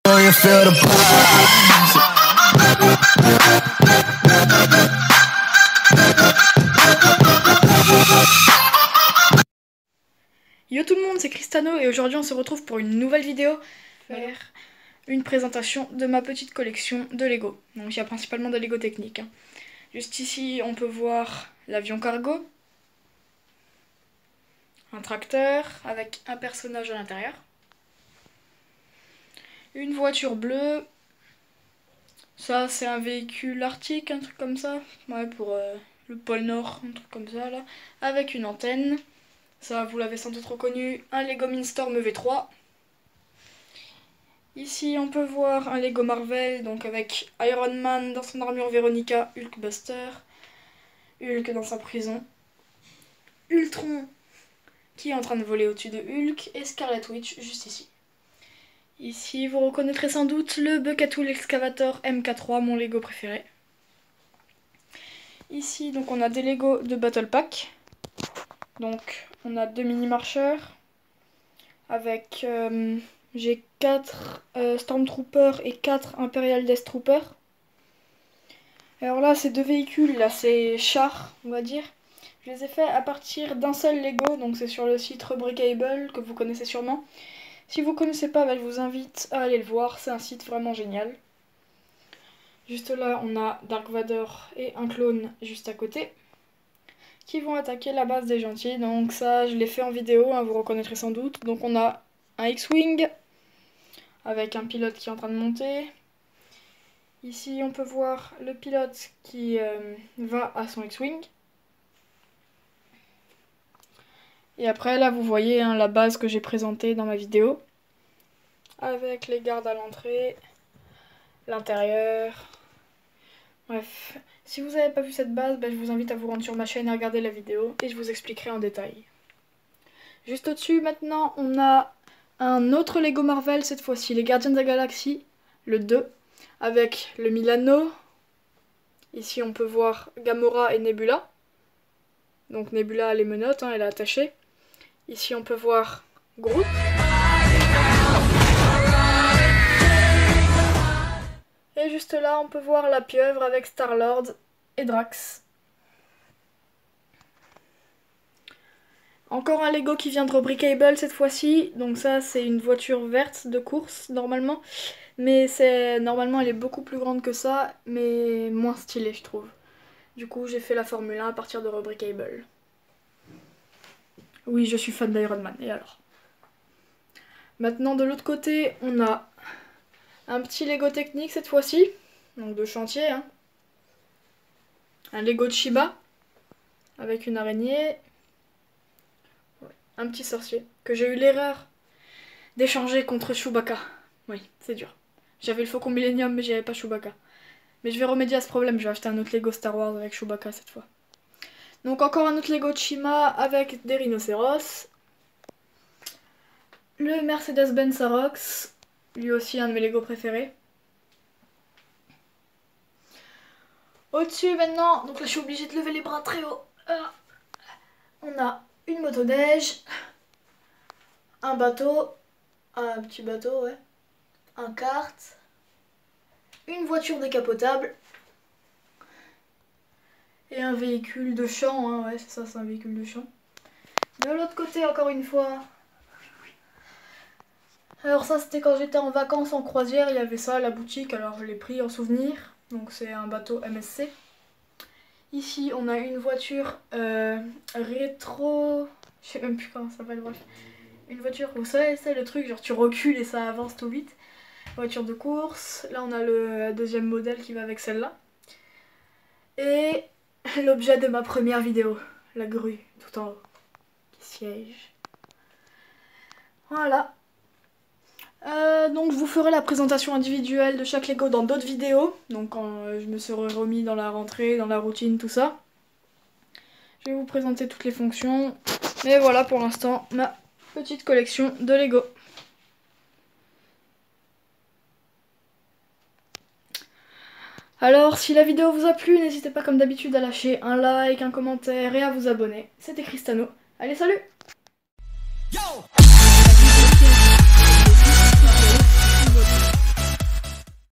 know you feel the vibes. Yo tout le monde, c'est Cristano et aujourd'hui on se retrouve pour une nouvelle vidéo, faire une présentation de ma petite collection de Lego. Donc il y a principalement des Lego techniques. Juste ici on peut voir l'avion cargo, un tracteur avec un personnage à l'intérieur, une voiture bleue, ça c'est un véhicule arctique, un truc comme ça, ouais, pour le pôle Nord, un truc comme ça là, avec une antenne. Ça, vous l'avez sans doute reconnu, un Lego Mindstorm V3. Ici, on peut voir un Lego Marvel, donc avec Iron Man dans son armure Veronica, Hulkbuster, Hulk dans sa prison, Ultron qui est en train de voler au-dessus de Hulk, et Scarlet Witch juste ici. Ici, vous reconnaîtrez sans doute le Buckatool Excavator MK3, mon Lego préféré. Ici, donc, on a des Lego de Battle Pack. Donc, on a 2 mini-marcheurs avec, j'ai 4 Stormtroopers et 4 Imperial Death Troopers. Alors là, ces deux véhicules, là, c'est chars, on va dire. Je les ai faits à partir d'un seul Lego, donc c'est sur le site Rebrickable, que vous connaissez sûrement. Si vous connaissez pas, bah, je vous invite à aller le voir, c'est un site vraiment génial. Juste là, on a Dark Vador et un clone juste à côté, qui vont attaquer la base des gentils. Donc ça, je l'ai fait en vidéo, hein, vous reconnaîtrez sans doute. Donc on a un X-Wing, avec un pilote qui est en train de monter. Ici, on peut voir le pilote qui va à son X-Wing. Et après, là, vous voyez hein, la base que j'ai présentée dans ma vidéo. Avec les gardes à l'entrée, l'intérieur. Bref, si vous n'avez pas vu cette base, je vous invite à vous rendre sur ma chaîne et à regarder la vidéo. Et je vous expliquerai en détail. Juste au-dessus, maintenant, on a un autre Lego Marvel, cette fois-ci, les Gardiens de la Galaxie, le 2. Avec le Milano. Ici, on peut voir Gamora et Nebula. Donc Nebula a les menottes, hein, elle est attachée. Ici, on peut voir Groot. Et juste là, on peut voir la pieuvre avec Star-Lord et Drax. Encore un Lego qui vient de Rebrickable cette fois-ci. Donc ça, c'est une voiture verte de course, normalement. Mais normalement, elle est beaucoup plus grande que ça, mais moins stylée, je trouve. Du coup, j'ai fait la Formule 1 à partir de Rebrickable. Oui, je suis fan d'Iron Man, et alors? Maintenant, de l'autre côté, on a un petit Lego technique cette fois-ci, donc de chantier. Hein. Un Lego de Shiba, avec une araignée. Ouais, un petit sorcier, que j'ai eu l'erreur d'échanger contre Chewbacca. Oui, c'est dur. J'avais le Faucon Millennium, mais j'avais pas Chewbacca. Mais je vais remédier à ce problème, je vais acheter un autre Lego Star Wars avec Chewbacca cette fois. Donc encore un autre Lego de Shima avec des rhinocéros. Le Mercedes-Benz Arox, lui aussi un de mes Lego préférés. Au-dessus maintenant, donc là je suis obligée de lever les bras très haut. On a une motoneige, un bateau, un petit bateau, ouais, un kart, une voiture décapotable et un véhicule de champ, hein, ouais c'est ça, c'est un véhicule de champ. De l'autre côté, encore une fois, alors ça c'était quand j'étais en vacances en croisière, il y avait ça à la boutique, alors je l'ai pris en souvenir, donc c'est un bateau MSC. Ici on a une voiture rétro, je sais même plus comment ça s'appelle, bref. Une voiture, vous savez, c'est le truc, genre tu recules et ça avance tout vite. Voiture de course, là on a le deuxième modèle qui va avec celle-là. Et l'objet de ma première vidéo, la grue, tout en haut, qui siège. Voilà. Donc je vous ferai la présentation individuelle de chaque Lego dans d'autres vidéos. Donc quand je me serai remis dans la rentrée, dans la routine, tout ça. Je vais vous présenter toutes les fonctions. Mais voilà pour l'instant ma petite collection de Lego. Alors si la vidéo vous a plu, n'hésitez pas comme d'habitude à lâcher un like, un commentaire et à vous abonner. C'était Cristano. Allez, salut!